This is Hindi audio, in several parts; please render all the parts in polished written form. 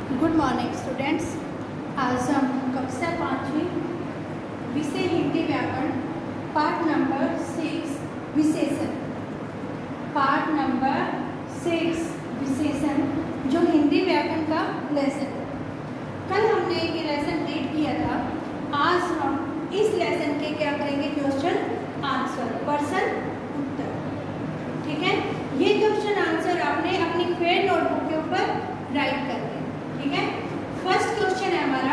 Good morning students. आज हम कक्षा 5वीं विषय हिंदी व्याकरण पाठ नंबर 6 विशेषण जो हिंदी व्याकरण का लेसन। कल हमने ये लेसन रीड किया था। आज हम इस लेसन के क्या करेंगे, क्वेश्चन आंसर, प्रश्न उत्तर। ठीक है, ये क्वेश्चन आंसर आपने अपनी फेयर नोटबुक के ऊपर राइट करना है। ठीक है, फर्स्ट क्वेश्चन है हमारा,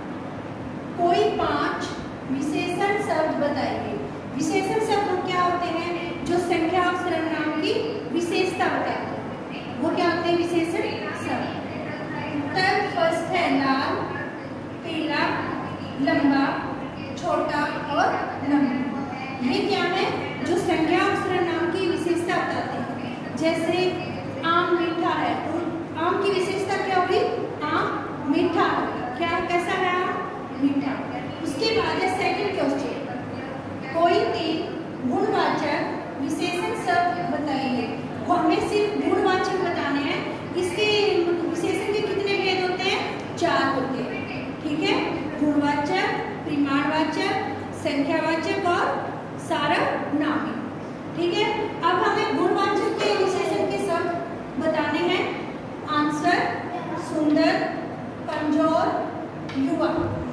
कोई 5 विशेषण शब्द बताइए। विशेषण शब्द क्या होते हैं? जो संख्या और सर्वनाम की विशेषता बताते हैं, वो क्या होते हैं? विशेषण शब्द। उत्तर फर्स्ट है लाल, पीला, लंबा, छोटा और लंबा। ये क्या है? जो संख्या और सर्वनाम की विशेषता बताते हैं। जैसे आम मीठा है, तो आम की विशेषता क्या होगी? आम मीठा है। क्या, कैसा है आम? मीठा। उसके बाद है सेकंड क्वेश्चन, कोई 3 गुणवाचक विशेषण शब्द बताइए। वो हमें सिर्फ गुणवाचक बताने हैं। इसके विशेषण के कितने भेद होते हैं? 4 होते हैं। ठीक है, गुणवाचक, परिमाणवाचक, संख्यावाचक और सार्वनामिक। ठीक है, अब हमें गुणवाचक के विशेषण के शब्द बताने हैं। आंसर सुंदर, कमजोर, युवा।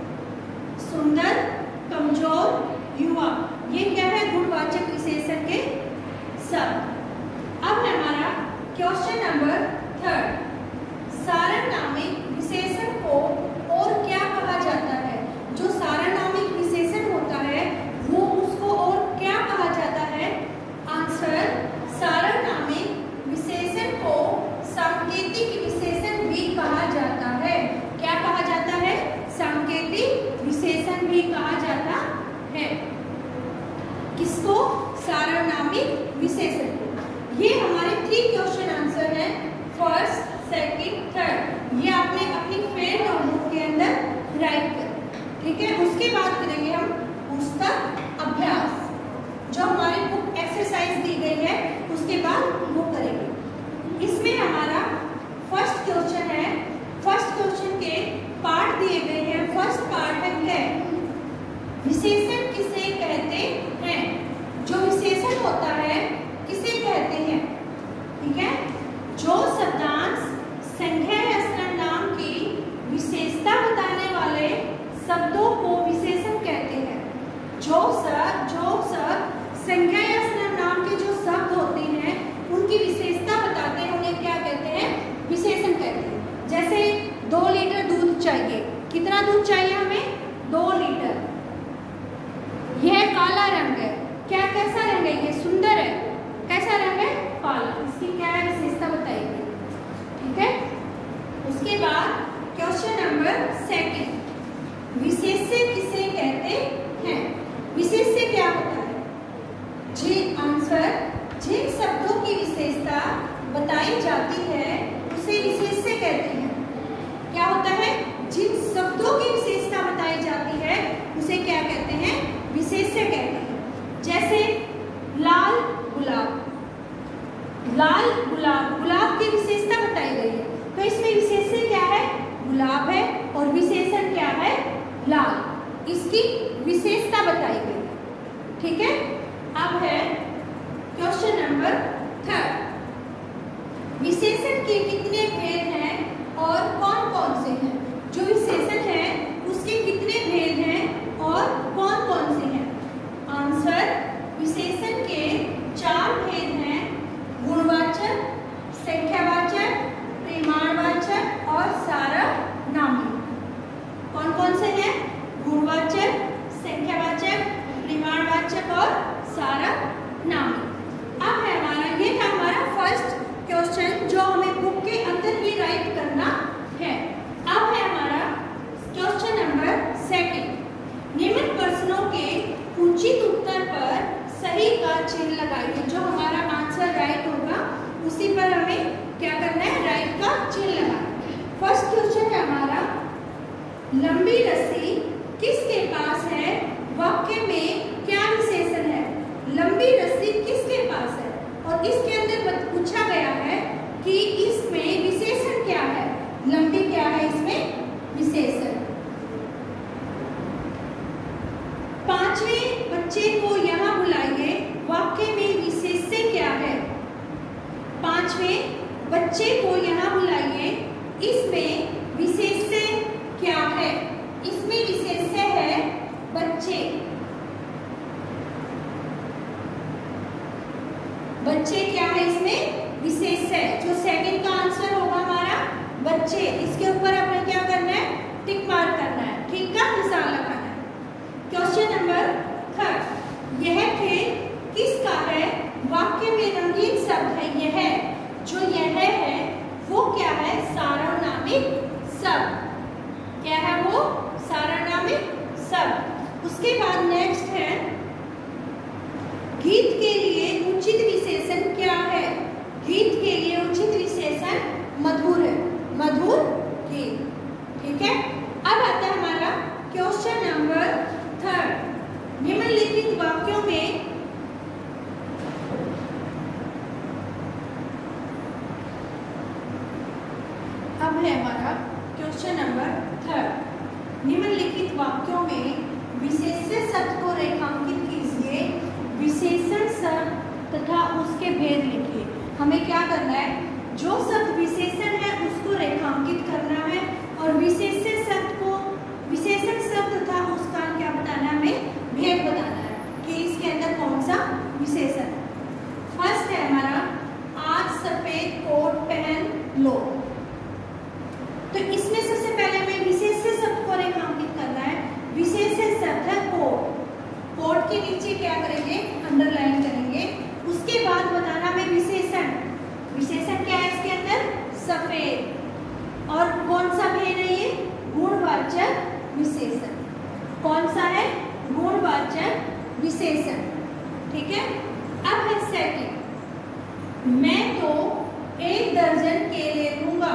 सुंदर, कमजोर, युवा, ये क्या है? गुणवाचक विशेषण के शब्द। अब है हमारा क्वेश्चन नंबर 3, सार्वनामिक विशेषण को और क्या कहा जाता है? जो सार्वनामिक विशेषण होता है वो उसको और क्या कहा जाता है? आंसर सार्वनामिक विशेषण को सांकेतिक विशेषण भी कहा जाता है। क्या कहा जाता है? सांकेतिक विशेषण भी कहा जाता है। किसको? सार्वनामिक विशेषण को। ये हमारे 3 क्वेश्चन आंसर है, फर्स्ट, सेकंड, थर्ड। ये आपने अपनी फेयर नोटबुक के अंदर राइट कर। ठीक है, उसके बाद करेंगे हम पुस्तक अभ्यास। जो हमारी बुक एक्सरसाइज दी गई है उसके बाद वो करेंगे। इसमें हमारा फर्स्ट क्वेश्चन है। फर्स्ट क्वेश्चन के पार्ट दिए गए हैं। फर्स्ट पार्ट है विशेषण किसे कहते हैं? जो विशेषण होता है किसे कहते हैं? ठीक है, जो शब्दांश संख्या या सर्वनाम की विशेषता बताने वाले शब्दों को विशेषण कहते हैं। जो शब्द संख्या या सर्वनाम के जो शब्द होते हैं उनकी विशेषता बताते हैं, उन्हें क्या कहते हैं? विशेषण कहते हैं। जैसे 2 लीटर दूध चाहिए। कितना दूध चाहिए हमें? 2 लीटर। यह काला रंग है। क्या, कैसा रंग है? ये सुंदर है। कैसा रंग है? काला। इसकी क्या है? विशेषता बताइए। ठीक है, उसके बाद क्वेश्चन नंबर 2, विशेष्य किसे कहते हैं? विशेष्य क्या होता है? जिन शब्दों की विशेषता बताई जाती है उसे विशेष्य कहते हैं। क्या होता है? जिन शब्दों की विशेषता बताई जाती है उसे क्या कहते हैं? विशेष्य कहते हैं। जैसे लाल गुलाब। लाल गुलाब, गुलाब की विशेषता बताई गई है, तो इसमें विशेष्य क्या है? गुलाब है और विशेषण क्या है? लाल। इसकी विशेषता बताई गई है। ठीक है, अब है क्वेश्चन नंबर 3, विशेषण के कितने भेद हैं और कौन कौन से हैं? जो विशेषण है उसके कितने भेद हैं और कौन कौन से हैं? आंसर विशेषण के 4 भेद हैं, गुणवाचक, संख्यावाचक, परिमाणवाचक और सार्वनामिक। कौन कौन से हैं? गुणवाचक, संख्यावाचक, परिमाणवाचक और सार्वनामिक। अब है हमारा, ये था हमारा फर्स्ट क्वेश्चन जो हमें बुक के अंदर ही राइट करना है। अब है हमारा क्वेश्चन नंबर 2, निम्न प्रश्नों के उचित उत्तर पर सही का चिन्ह लगाइए। जो हमारा आंसर राइट होगा उसी पर हमें क्या करना है? राइट का चिन्ह लगाना। फर्स्ट क्वेश्चन है हमारा, लंबी रस्सी किसके पास है? वाक्य में क्या विशेषण है? लंबी रस्सी किसके पास है? और इसके अंदर पूछा गया है कि इसमें विशेषण क्या है? लंबी क्या है? बच्चे को यहाँ बुलाइए वाक्य में विशेष्य क्या है। पांचवें, बच्चे को यहाँ बुलाइए, इसमें विशेष्य क्या है। इसमें विशेष्य है बच्चे। बच्चे क्या है इसमें विशेष्य, जो सेकंड का आंसर होगा हमारा बच्चे। इसके ऊपर हमें क्या करना है, टिक मार्क करना है, ठीक का निशान लगाना है। क्वेश्चन नंबर 3, यह खेल किसका है। वाक्य में रंगीन शब्द है यह, जो यह है वो क्या है, सार्वनामिक शब्द। क्या है वो, सार्वनामिक शब्द। उसके बाद नेक्स्ट है, गीत के लिए उचित विशेषण क्या है। गीत के लिए उचित विशेषण मधुर है, मधुर गीत, ठीक है। अब आता है हमारा क्वेश्चन नंबर 3, निम्नलिखित वाक्यों में अब है हमारा क्वेश्चन नंबर 3, निम्नलिखित वाक्यों में विशेष्य शब्द को रेखांकित कीजिए। विशेषण शब्द तथा उसके भेद लिखिए। हमें क्या करना है, जो शब्द विशेषण है उसको रेखांकित करना है और विशेष्य शब्द को, विशेषण शब्द तथा उसका क्या बताना है, हमें भेद बताना है कि इसके अंदर कौन सा विशेषण है। फर्स्ट है हमारा, आज सफेद कोट पहन लो। तो इसमें सबसे पहले हमें विशेष्य शब्द को रेखांकित करना है। विशेष्य शब्द है कोट। कोट के नीचे क्या करेंगे, अंडरलाइन करेंगे। उसके बाद बताना हमें विशेषण। विशेषण क्या है इसके अंदर, सफेद। और कौन सा भेद है ये, गुणवाचक विशेषण। कौन सा है, गुणवाचक विशेषण, ठीक है। अब है सेकंड, मैं तो 1 दर्जन केले लूंगा।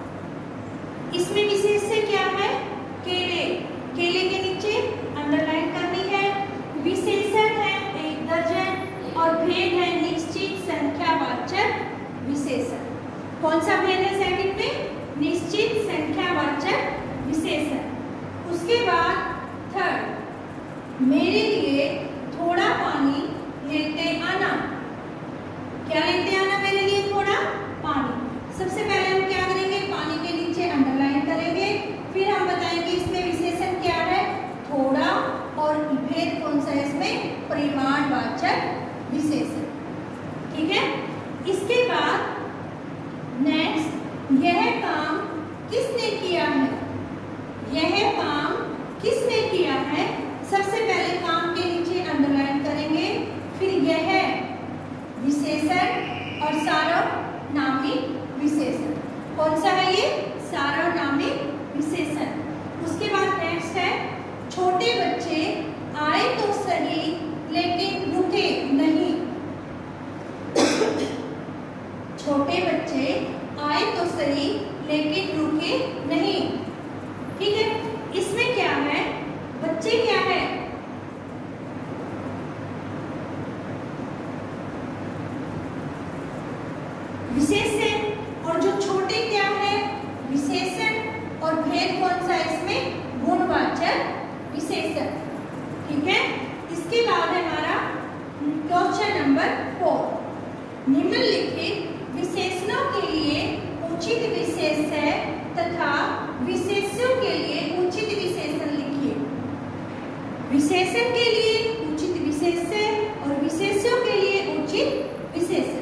इसमें विशेष्य क्या है, केले। केले के नीचे अंडरलाइन करनी है। विशेषण है 1 दर्जन और भेद है निश्चित संख्यावाचक विशेषण। कौन सा भेद है सेकंड में, निश्चित संख्यावाचक विशेषण। उसके बाद थर्ड, मेरे लिए थोड़ा पानी लेते आना। क्या लेते आना, मेरे लिए थोड़ा पानी। सबसे पहले हम क्या करेंगे, पानी के नीचे अंडरलाइन करेंगे, फिर हम बताएंगे इसमें विशेषण क्या है, थोड़ा, और भेद कौन सा है इसमें, परिमाणवाचक विशेषण, ठीक है। इसके बाद नेक्स्ट, यह काम किसने किया है। यह काम किसने किया है, सबसे पहले काम के नीचे अंडरलाइन करेंगे, फिर यह विशेषण और सार्वनामिक विशेषण। कौन सा है ये, सार्वनामिक विशेषण। उसके बाद नेक्स्ट है, छोटे बच्चे आए तो सही लेकिन रुके नहीं। छोटे बच्चे आए तो सही लेकिन रुके नहीं, ठीक है। इसमें क्या है, बच्चे क्या है, विशेषण, और जो छोटे क्या है, विशेषण, और भेद कौन सा है इसमें, गुणवाचक विशेषण, ठीक है। इसके बाद है हमारा क्वेश्चन नंबर 4, निम्नलिखित विशेषणों के लिए उचित विशेष्य तथा विशेष्यों के लिए उचित विशेषण लिखिए। विशेषण के लिए उचित विशेष्य और विशेष्यों के लिए उचित विशेषण।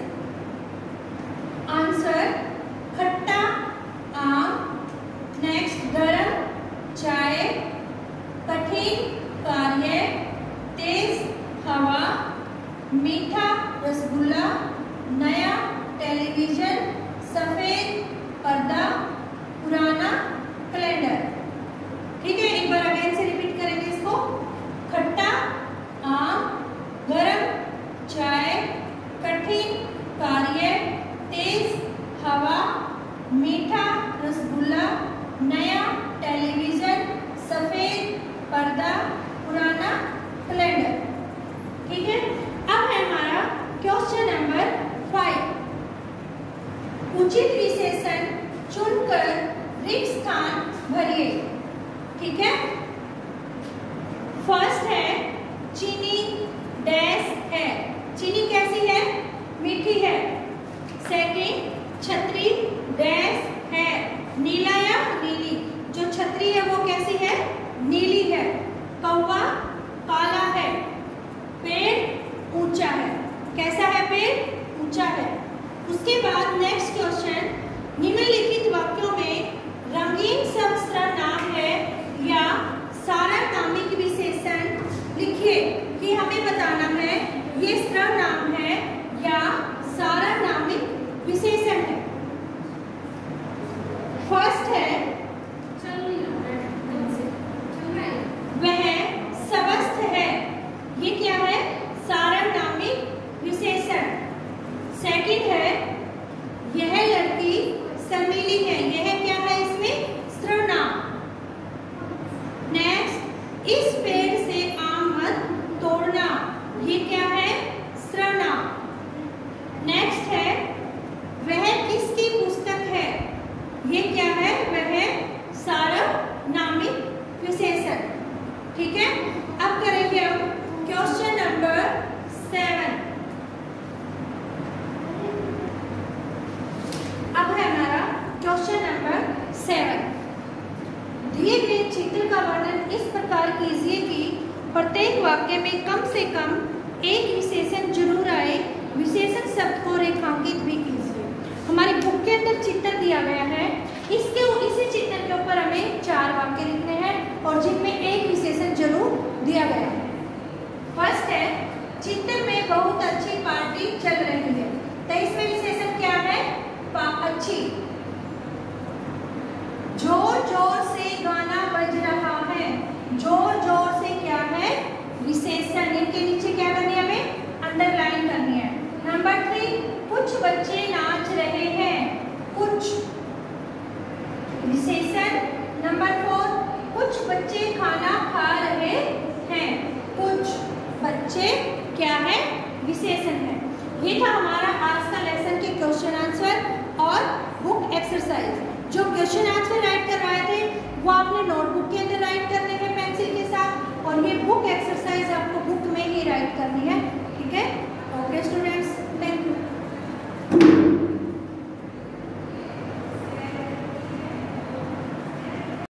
आंसर, खट्टा आम, नेक्स्ट गरम चाय, कठिन कार्य, तेज हवा, मीठा रसगुल्ला, नया टेलीविजन, सफेद पर्दा, पुराना कैलेंडर, ठीक है। एक बार अगेन से रिपीट करेंगे इसको, खट्टा आम, गरम चाय, कठिन कार्य, तेज हवा, मीठा रसगुल्ला, नया टेलीविजन, सफेद पर्दा, पुराना कैलेंडर, ठीक है। अब है हमारा क्वेश्चन नंबर 5, उचित विशेषण चुनकर रिक्त स्थान भरिए, ठीक है। फर्स्ट है चीनी ये सर्वनाम है या सार्वनामिक विशेषण है। फर्स्ट है वह स्वस्थ है, ये क्या है? सार्वनामिक विशेषण। सेकंड है यह लड़की शर्मीली है, यह क्या है इसमें? सर्वनाम। नेक्स्ट, इस पेड़ से आम मत तोड़ना, ये क्या है? सर्वनाम। नेक्स्ट है वह किसकी पुस्तक है, ये क्या है? वह सार्वनामिक विशेषण। ठीक है, अब करेंगे हम क्वेश्चन नंबर 7। अब है हमारा क्वेश्चन नंबर 7। दिए गए चित्र का वर्णन इस प्रकार कीजिए कि प्रत्येक वाक्य में कम से कम एक विशेषण जरूर आए। विशेषण शब्द को रेखांकित भी कीजिए। हमारी बुक के अंदर चित्र दिया गया है, इसी चित्र के ऊपर हमें 4 वाक्य लिखने हैं और जिनमें एक विशेषण जरूर दिया गया है। फर्स्ट है चित्र में बहुत अच्छी पार्टी चल रही है, तो इसमें विशेषण क्या है? अच्छी। जोर जोर से गाना बज रहा है, जोर जोर से क्या है? विशेषण। इनके नीचे क्या करनी है? हमें अंडरलाइन करनी है। नंबर 3, कुछ बच्चे नाच रहे हैं, कुछ विशेषण। नंबर 4, कुछ बच्चे खाना खा रहे हैं, कुछ बच्चे क्या है? विशेषण है। ये था हमारा आज का लेसन के क्वेश्चन आंसर और बुक एक्सरसाइज। जो क्वेश्चन आंसर राइट करवाए थे वो आपने नोटबुक के अंदर राइट करने हैं।